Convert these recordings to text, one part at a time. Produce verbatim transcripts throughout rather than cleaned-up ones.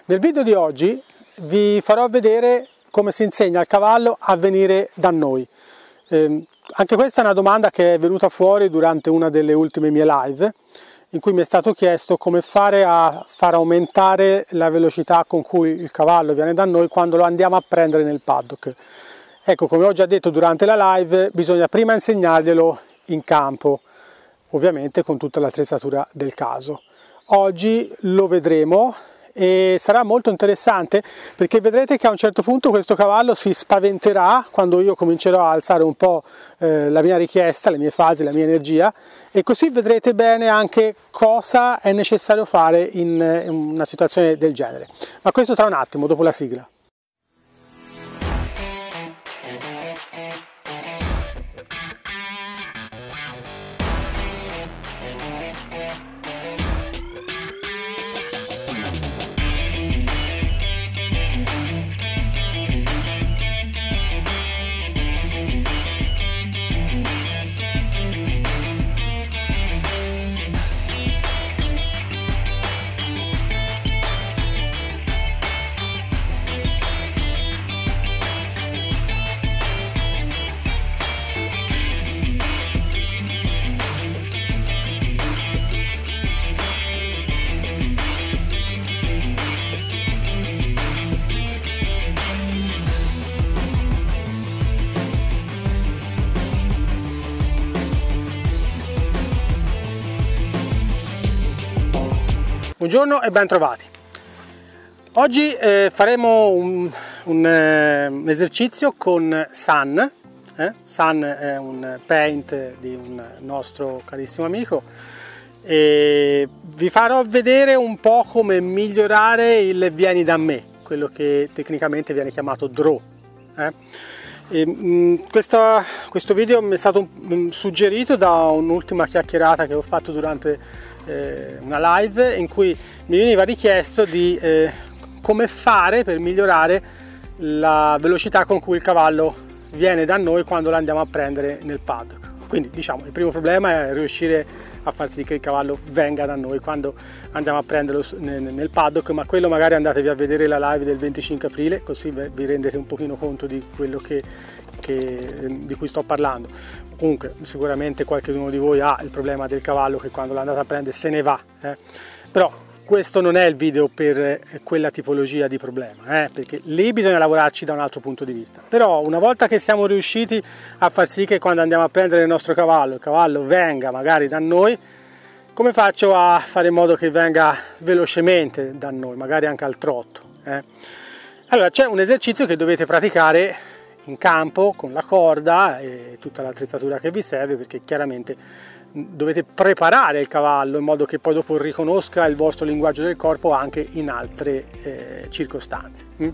Nel video di oggi vi farò vedere come si insegna al cavallo a venire da noi. Eh, anche questa è una domanda che è venuta fuori durante una delle ultime mie live, in cui mi è stato chiesto come fare a far aumentare la velocità con cui il cavallo viene da noi quando lo andiamo a prendere nel paddock. Ecco, come ho già detto durante la live, bisogna prima insegnarglielo in campo, ovviamente con tutta l'attrezzatura del caso. Oggi lo vedremo e sarà molto interessante perché vedrete che a un certo punto questo cavallo si spaventerà quando io comincerò a alzare un po' eh, la mia richiesta, le mie fasi, la mia energia, e così vedrete bene anche cosa è necessario fare in, in una situazione del genere. Ma questo tra un attimo, dopo la sigla. Buongiorno e ben trovati. Oggi eh, faremo un, un, eh, un esercizio con Sun. Eh? Sun è un paint di un nostro carissimo amico e vi farò vedere un po' come migliorare il vieni da me, quello che tecnicamente viene chiamato draw. Eh? E, mh, questa, questo video mi è stato mh, suggerito da un'ultima chiacchierata che ho fatto durante eh, una live in cui mi veniva richiesto di eh, come fare per migliorare la velocità con cui il cavallo viene da noi quando lo andiamo a prendere nel paddock. Quindi diciamo il primo problema è riuscire a far sì che il cavallo venga da noi quando andiamo a prenderlo nel paddock, ma quello magari andatevi a vedere la live del venticinque aprile, così vi rendete un pochino conto di quello che, che, di cui sto parlando. Comunque sicuramente qualcuno di voi ha il problema del cavallo che quando lo andate a prendere se ne va, eh? Però questo non è il video per quella tipologia di problema, eh? Perché lì bisogna lavorarci da un altro punto di vista. Però una volta che siamo riusciti a far sì che quando andiamo a prendere il nostro cavallo, il cavallo venga magari da noi, come faccio a fare in modo che venga velocemente da noi, magari anche al trotto? Eh? Allora c'è un esercizio che dovete praticare in campo con la corda e tutta l'attrezzatura che vi serve, perché chiaramente dovete preparare il cavallo in modo che poi dopo riconosca il vostro linguaggio del corpo anche in altre eh, circostanze. Mm?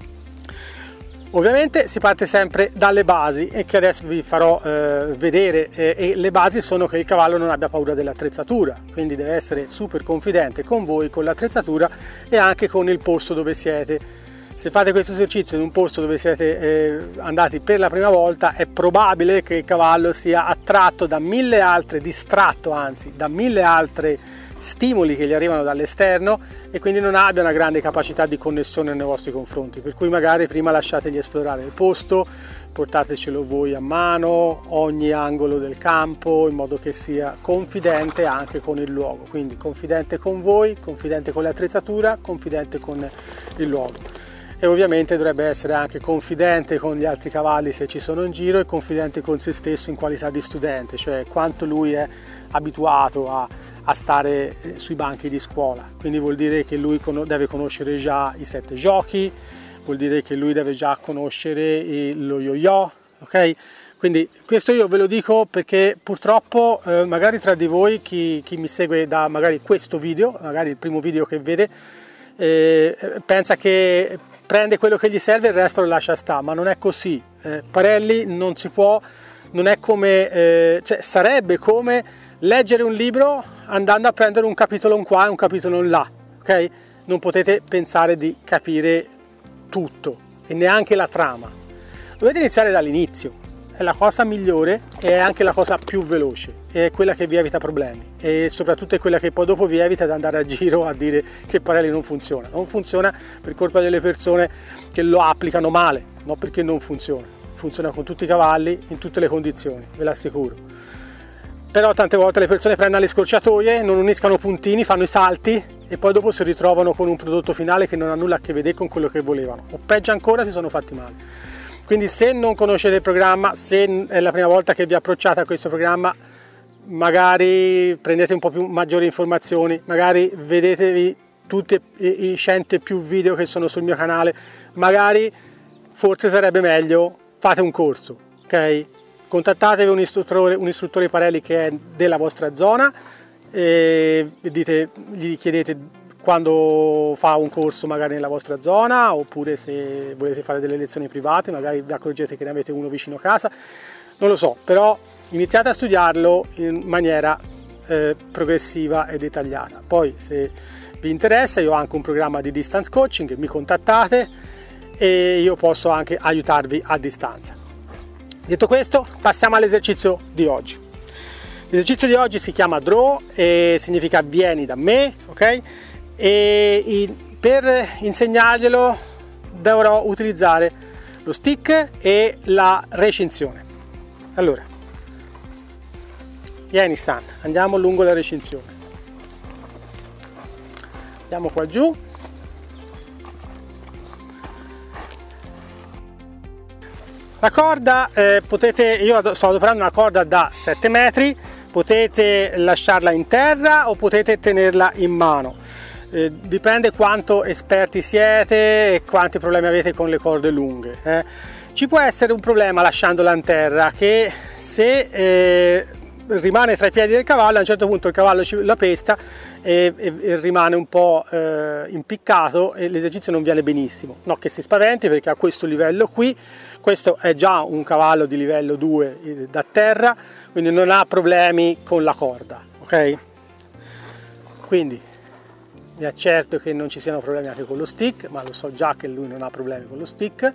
Ovviamente si parte sempre dalle basi e che adesso vi farò eh, vedere eh, e le basi sono che il cavallo non abbia paura dell'attrezzatura, quindi deve essere super confidente con voi, con l'attrezzatura e anche con il posto dove siete. Se fate questo esercizio in un posto dove siete eh, andati per la prima volta, è probabile che il cavallo sia attratto da mille altre, distratto anzi, da mille altre stimoli che gli arrivano dall'esterno e quindi non abbia una grande capacità di connessione nei vostri confronti. Per cui magari prima lasciategli esplorare il posto, portatecelo voi a mano, ogni angolo del campo, in modo che sia confidente anche con il luogo. Quindi confidente con voi, confidente con l'attrezzatura, confidente con il luogo. E ovviamente dovrebbe essere anche confidente con gli altri cavalli se ci sono in giro e confidente con se stesso in qualità di studente, cioè quanto lui è abituato a, a stare sui banchi di scuola. Quindi vuol dire che lui deve conoscere già i sette giochi, vuol dire che lui deve già conoscere lo yo-yo, ok? Quindi questo io ve lo dico perché purtroppo eh, magari tra di voi chi, chi mi segue da magari questo video, magari il primo video che vede, eh, pensa che prende quello che gli serve e il resto lo lascia stare, ma non è così. Eh, Parelli non si può, non è come, eh, cioè sarebbe come leggere un libro andando a prendere un capitolo in qua e un capitolo in là, ok? Non potete pensare di capire tutto e neanche la trama. Dovete iniziare dall'inizio, è la cosa migliore e è anche la cosa più veloce. è quella che vi evita problemi e soprattutto è quella che poi dopo vi evita di andare a giro a dire che il Parelli non funziona. Non funziona per colpa delle persone che lo applicano male, non perché non funziona. Funziona con tutti i cavalli, in tutte le condizioni, ve l'assicuro. Però tante volte le persone prendono le scorciatoie, non uniscano puntini, fanno i salti e poi dopo si ritrovano con un prodotto finale che non ha nulla a che vedere con quello che volevano, o peggio ancora si sono fatti male. Quindi se non conoscete il programma, se è la prima volta che vi approcciate a questo programma, magari prendete un po' più maggiori informazioni, magari vedetevi tutti i cento e più video che sono sul mio canale, magari forse sarebbe meglio fate un corso, ok? Contattatevi un istruttore, un istruttore Parelli che è della vostra zona e dite, gli chiedete quando fa un corso magari nella vostra zona, oppure se volete fare delle lezioni private, magari vi accorgete che ne avete uno vicino a casa, non lo so, però iniziate a studiarlo in maniera eh, progressiva e dettagliata. Poi se vi interessa io ho anche un programma di distance coaching, mi contattate e io posso anche aiutarvi a distanza. Detto questo, passiamo all'esercizio di oggi. L'esercizio di oggi si chiama Draw e significa vieni da me, ok? E in, per insegnarglielo dovrò utilizzare lo stick e la recinzione. Allora, vieni San, andiamo lungo la recinzione. Andiamo qua giù. La corda, eh, potete, io sto adoperando una corda da sette metri, potete lasciarla in terra o potete tenerla in mano, eh, dipende quanto esperti siete e quanti problemi avete con le corde lunghe. Eh. Ci può essere un problema lasciandola in terra, che se eh, rimane tra i piedi del cavallo, a un certo punto il cavallo la pesta e, e, e rimane un po' eh, impiccato e l'esercizio non viene benissimo. No che si spaventi, perché a questo livello qui, questo è già un cavallo di livello due eh, da terra, quindi non ha problemi con la corda, ok? Quindi mi accerto che non ci siano problemi anche con lo stick, ma lo so già che lui non ha problemi con lo stick.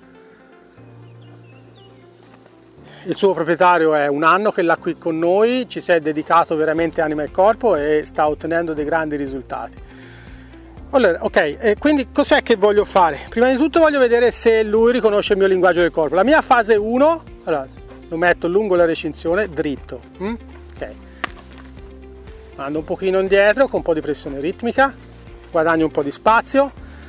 Il suo proprietario è un anno che l'ha qui con noi, ci si è dedicato veramente anima e corpo e sta ottenendo dei grandi risultati. Allora, ok, eh, quindi cos'è che voglio fare? Prima di tutto voglio vedere se lui riconosce il mio linguaggio del corpo. La mia fase uno, allora, lo metto lungo la recinzione, dritto. Mm? Ok. Mando un pochino indietro con un po' di pressione ritmica, guadagno un po' di spazio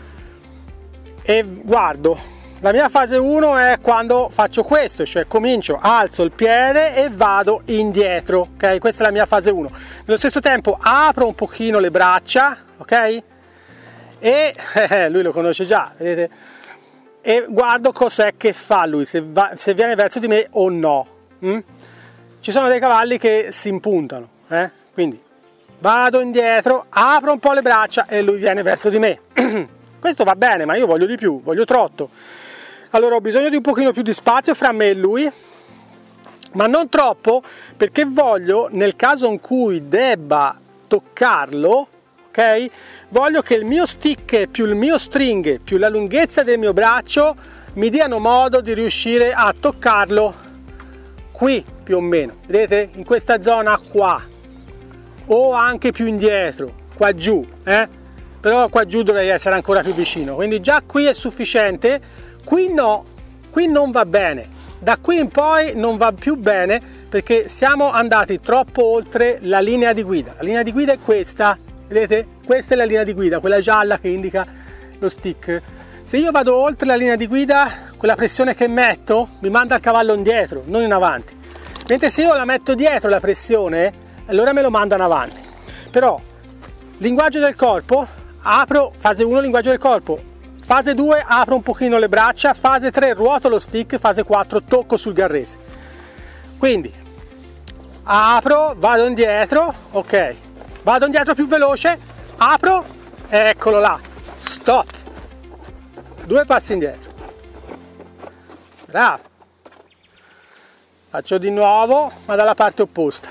e guardo. La mia fase uno è quando faccio questo, cioè comincio, alzo il piede e vado indietro, ok? Questa è la mia fase uno. Nello stesso tempo apro un pochino le braccia, ok? E eh, lui lo conosce già, vedete? E guardo cos'è che fa lui, se, va, se viene verso di me o no. Mm? Ci sono dei cavalli che si impuntano, eh? Quindi vado indietro, apro un po' le braccia e lui viene verso di me. Questo va bene, ma io voglio di più, voglio trotto. Allora ho bisogno di un pochino più di spazio fra me e lui, ma non troppo, perché voglio, nel caso in cui debba toccarlo, ok? Voglio che il mio stick più il mio string più la lunghezza del mio braccio mi diano modo di riuscire a toccarlo qui più o meno, vedete? In questa zona qua, o anche più indietro, qua giù, eh? Però qua giù dovrei essere ancora più vicino, quindi già qui è sufficiente. Qui no, qui non va bene, da qui in poi non va più bene perché siamo andati troppo oltre la linea di guida. La linea di guida è questa, vedete? Questa è la linea di guida, quella gialla che indica lo stick. Se io vado oltre la linea di guida, quella pressione che metto mi manda il cavallo indietro, non in avanti. Mentre se io la metto dietro la pressione, allora me lo manda in avanti. Però, linguaggio del corpo, apro, fase uno linguaggio del corpo. Fase due apro un pochino le braccia, fase tre ruoto lo stick, fase quattro tocco sul garrese. Quindi apro, vado indietro, ok, vado indietro più veloce, apro, eccolo là, stop, due passi indietro, bravo, faccio di nuovo ma dalla parte opposta,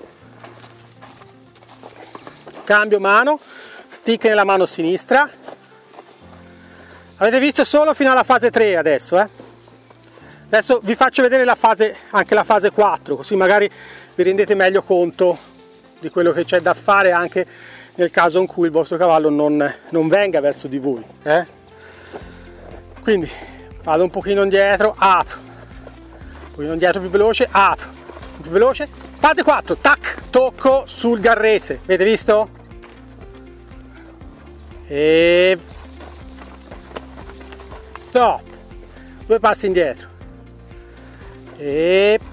cambio mano, stick nella mano sinistra. Avete visto solo fino alla fase tre adesso, eh? Adesso vi faccio vedere la fase, anche la fase quattro, così magari vi rendete meglio conto di quello che c'è da fare anche nel caso in cui il vostro cavallo non, non venga verso di voi. Eh? Quindi vado un pochino indietro, apro, un pochino indietro più veloce, apro, più veloce, fase quattro, tac, tocco sul garrese, avete visto? E stop, due passi indietro e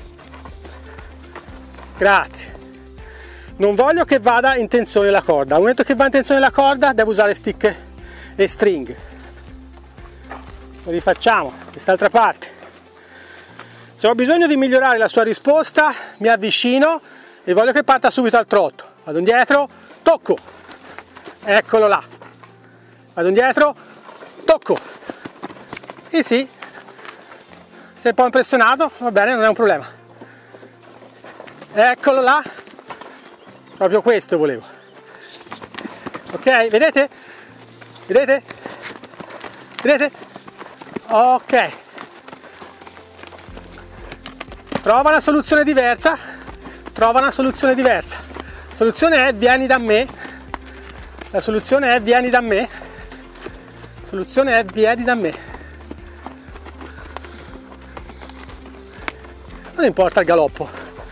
grazie. Non voglio che vada in tensione la corda, al momento che va in tensione la corda devo usare stick e string. Lo rifacciamo quest'altra parte. Se ho bisogno di migliorare la sua risposta mi avvicino e voglio che parta subito al trotto, vado indietro, tocco, eccolo là, vado indietro, tocco, e sì, sei un po' impressionato, va bene, non è un problema, eccolo là, proprio questo volevo, ok, vedete, vedete, vedete, ok, trova una soluzione diversa, trova una soluzione diversa, la soluzione è vieni da me, la soluzione è vieni da me, la soluzione è vieni da me, non importa il galoppo,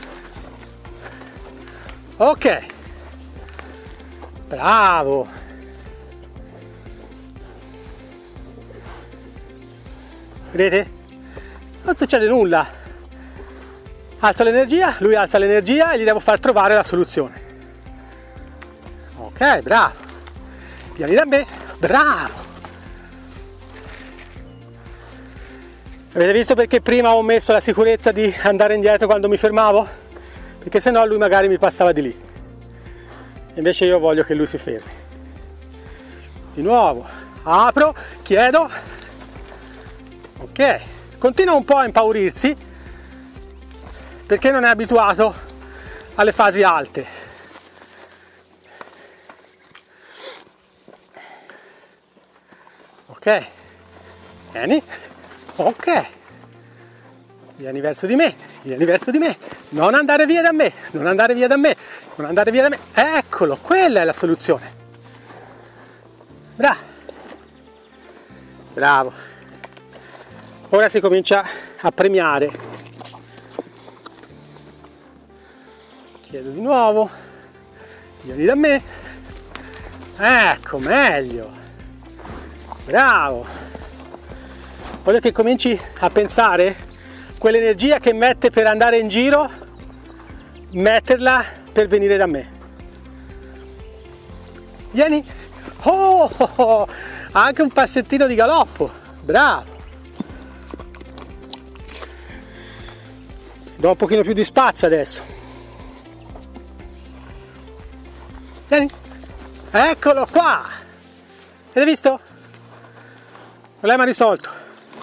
ok, bravo, vedete, non succede nulla, alzo l'energia, lui alza l'energia e gli devo far trovare la soluzione, ok, bravo, vieni da me, bravo. Avete visto perché prima ho messo la sicurezza di andare indietro quando mi fermavo? Perché sennò lui magari mi passava di lì. Invece io voglio che lui si fermi. Di nuovo, apro, chiedo. Ok, continua un po' a impaurirsi perché non è abituato alle fasi alte. Ok, vieni. Ok, vieni verso di me, vieni verso di me, non andare via da me, non andare via da me, non andare via da me, eccolo, quella è la soluzione. Bravo, bravo. Ora si comincia a premiare. Chiedo di nuovo, vieni da me, ecco, meglio, bravo. Voglio che cominci a pensare quell'energia che mette per andare in giro, metterla per venire da me. Vieni. Oh, oh, oh, anche un passettino di galoppo. Bravo. Do un pochino più di spazio adesso. Vieni. Eccolo qua. Avete visto? Problema risolto.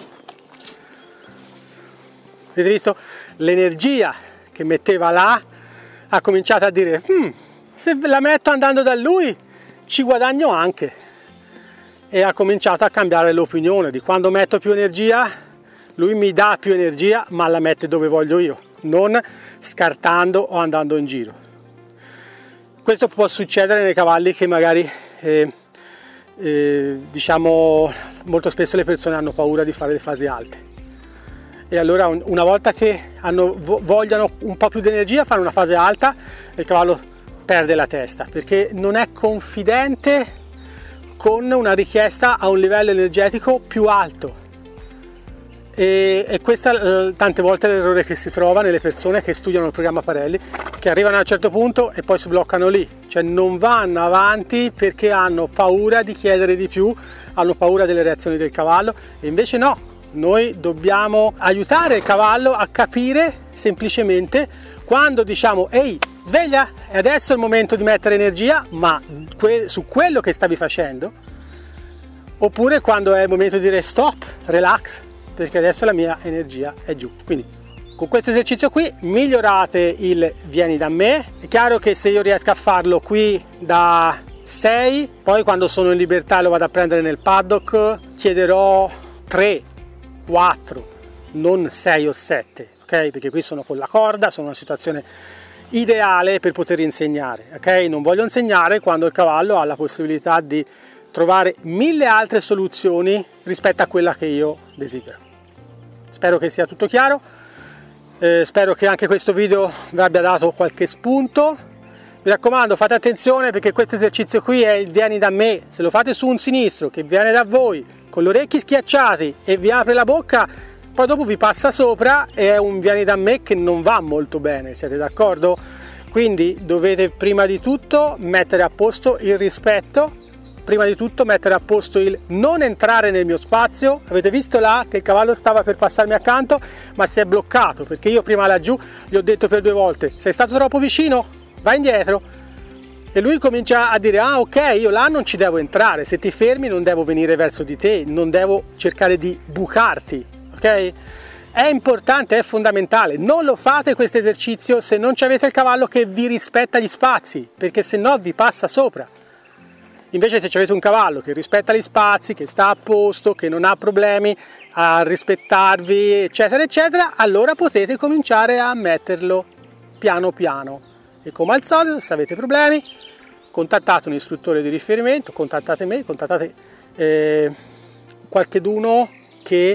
Avete visto? L'energia che metteva là ha cominciato a dire hm, se la metto andando da lui ci guadagno anche, e ha cominciato a cambiare l'opinione di quando metto più energia lui mi dà più energia ma la mette dove voglio io, non scartando o andando in giro. Questo può succedere nei cavalli che magari eh, eh, diciamo molto spesso le persone hanno paura di fare le fasi alte. E allora una volta che hanno, vogliono un po' più di energia fanno una fase alta e il cavallo perde la testa perché non è confidente con una richiesta a un livello energetico più alto. E, e questo è tante volte l'errore che si trova nelle persone che studiano il programma Parelli, che arrivano a un certo punto e poi si bloccano lì, cioè non vanno avanti perché hanno paura di chiedere di più, hanno paura delle reazioni del cavallo, e invece no. Noi dobbiamo aiutare il cavallo a capire semplicemente quando diciamo ehi, sveglia, e adesso è il momento di mettere energia, ma que- su quello che stavi facendo, oppure quando è il momento di dire stop, relax, perché adesso la mia energia è giù. Quindi con questo esercizio qui migliorate il vieni da me. È chiaro che se io riesco a farlo qui da sei, poi quando sono in libertà e lo vado a prendere nel paddock chiederò tre, quattro, non sei o sette, ok? Perché qui sono con la corda, sono in una situazione ideale per poter insegnare, ok? Non voglio insegnare quando il cavallo ha la possibilità di trovare mille altre soluzioni rispetto a quella che io desidero. Spero che sia tutto chiaro, eh, spero che anche questo video vi abbia dato qualche spunto. Mi raccomando, fate attenzione perché questo esercizio qui è il vieni da me. Se lo fate su un sinistro che viene da voi con gli orecchi schiacciati e vi apre la bocca, poi dopo vi passa sopra e è un vieni da me che non va molto bene, siete d'accordo? Quindi dovete prima di tutto mettere a posto il rispetto, prima di tutto mettere a posto il non entrare nel mio spazio. Avete visto là che il cavallo stava per passarmi accanto ma si è bloccato perché io prima laggiù gli ho detto per due volte: sei stato troppo vicino? Vai indietro. E lui comincia a dire: ah, ok, io là non ci devo entrare, se ti fermi non devo venire verso di te, non devo cercare di bucarti, ok? È importante, è fondamentale. Non lo fate questo esercizio se non avete il cavallo che vi rispetta gli spazi, perché se no vi passa sopra. Invece se avete un cavallo che rispetta gli spazi, che sta a posto, che non ha problemi a rispettarvi, eccetera eccetera, allora potete cominciare a metterlo piano piano. E come al solito, se avete problemi, contattate un istruttore di riferimento, contattate me, contattate eh, qualcheduno che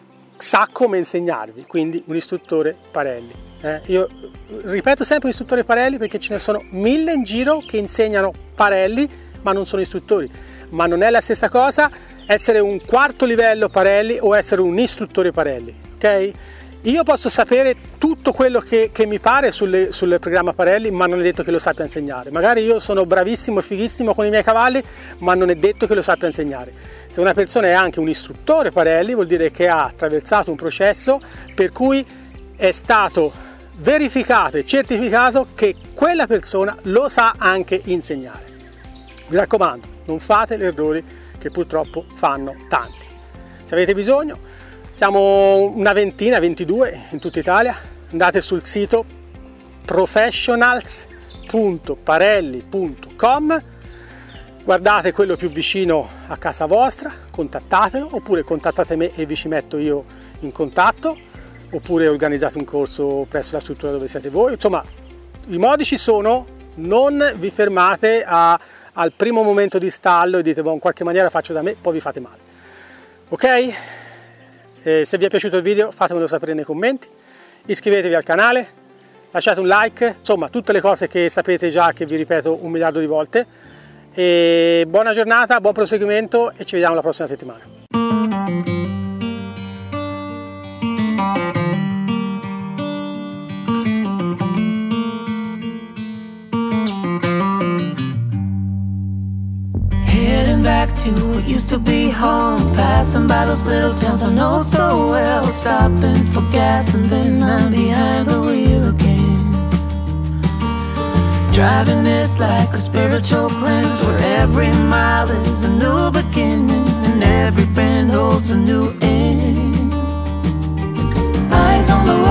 sa come insegnarvi, quindi un istruttore Parelli. Eh, io ripeto sempre istruttore Parelli perché ce ne sono mille in giro che insegnano Parelli ma non sono istruttori. Ma non è la stessa cosa essere un quarto livello Parelli o essere un istruttore Parelli, ok? Io posso sapere tutto quello che, che mi pare sulle, sul programma Parelli, ma non è detto che lo sappia insegnare. Magari io sono bravissimo e fighissimo con i miei cavalli, ma non è detto che lo sappia insegnare. Se una persona è anche un istruttore Parelli, vuol dire che ha attraversato un processo per cui è stato verificato e certificato che quella persona lo sa anche insegnare. Mi raccomando, non fate gli errori che purtroppo fanno tanti. Se avete bisogno, siamo una ventina, ventidue in tutta Italia, andate sul sito professionals punto parelli punto com, guardate quello più vicino a casa vostra, contattatelo, oppure contattate me e vi ci metto io in contatto, oppure organizzate un corso presso la struttura dove siete voi. Insomma, i modi ci sono, non vi fermate a, al primo momento di stallo e dite, boh, in qualche maniera faccio da me, poi vi fate male. Ok? Eh, se vi è piaciuto il video fatemelo sapere nei commenti, iscrivetevi al canale, lasciate un like, insomma tutte le cose che sapete già, che vi ripeto un miliardo di volte. E buona giornata, buon proseguimento e ci vediamo la prossima settimana. Back to what used to be home, passing by those little towns I know so well, stopping for gas and then I'm behind the wheel again. Driving is like a spiritual cleanse, where every mile is a new beginning and every bend holds a new end. Eyes on the